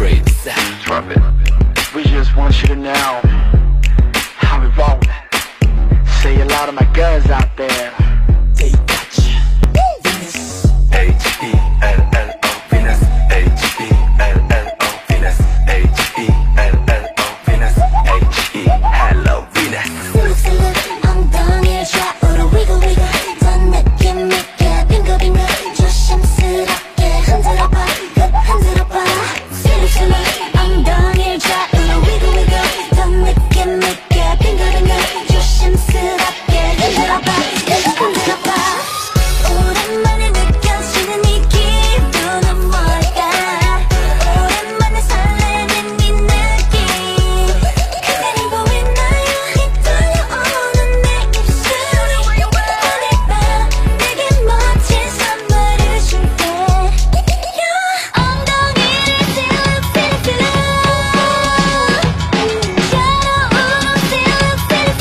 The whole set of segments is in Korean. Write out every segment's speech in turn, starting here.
freaks. Drop it. We just want you to know how we roll. See a lot of my girls out there. They got you. Venus. H-E-L-L-O Venus. H-E-L-L-O Venus. H-E-L-L-O Venus. H-E-Hello Venus. 슬쩍슬쩍 엉덩이를 좌우로 wiggle wiggle 더 느낌 있게 빙글빙글 조심스럽게 흔들어봐 흔들어봐 슬쩍슬쩍 엉덩이를 좌우로 wiggle wiggle 더 느낌 있게 빙글빙글 조심스럽게 흔들어봐 흔들어봐 오랜만에 느껴지는 이 기분은 뭘까 오랜만에 설레는 이 느낌 그대는 보이나요 이 떨려오는 내 입술이 오늘 밤 내게 멋진 선물을 줄게 엉덩이를 silk silk silk 겨우 silk silk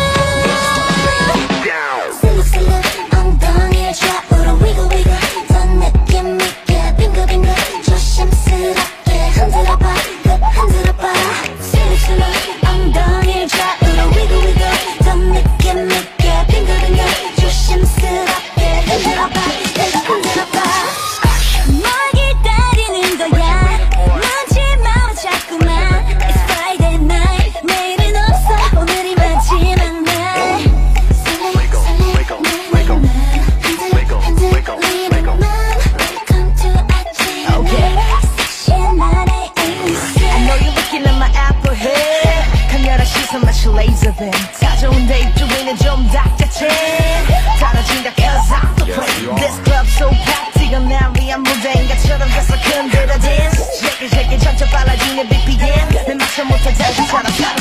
silk 슬쩍슬쩍 엉덩이를 좌우로 wiggle wiggle 더 느낌 있게 빙글빙글 조심스럽게 흔들어봐 흔들어봐 슬쩍슬쩍 엉덩이를 좌우로 wiggle wiggle 더 느낌 있게 빙글빙글 조심스럽게 흔들어봐 흔들어봐 뭘 기다리는 거야 묻지 마 자꾸만 It's Friday night 내일은 없어 오늘이 마지막 날 Wiggle, wiggle, wiggle. Wiggle, wiggle, wiggle. Welcome to our 섹시한 나의 AC I know you're looking at my apple hair 강렬한 시선 마치 laser beam 사좋은 데이트 중에는 좀 닥쳤지 달라진다 cause I'm the play This club so packed 이건 날 위한 무대인 것처럼 계속 흔들어 dance Shake it shake it 점점 빨라지는 BPM 내 맞춰 못할 자주처럼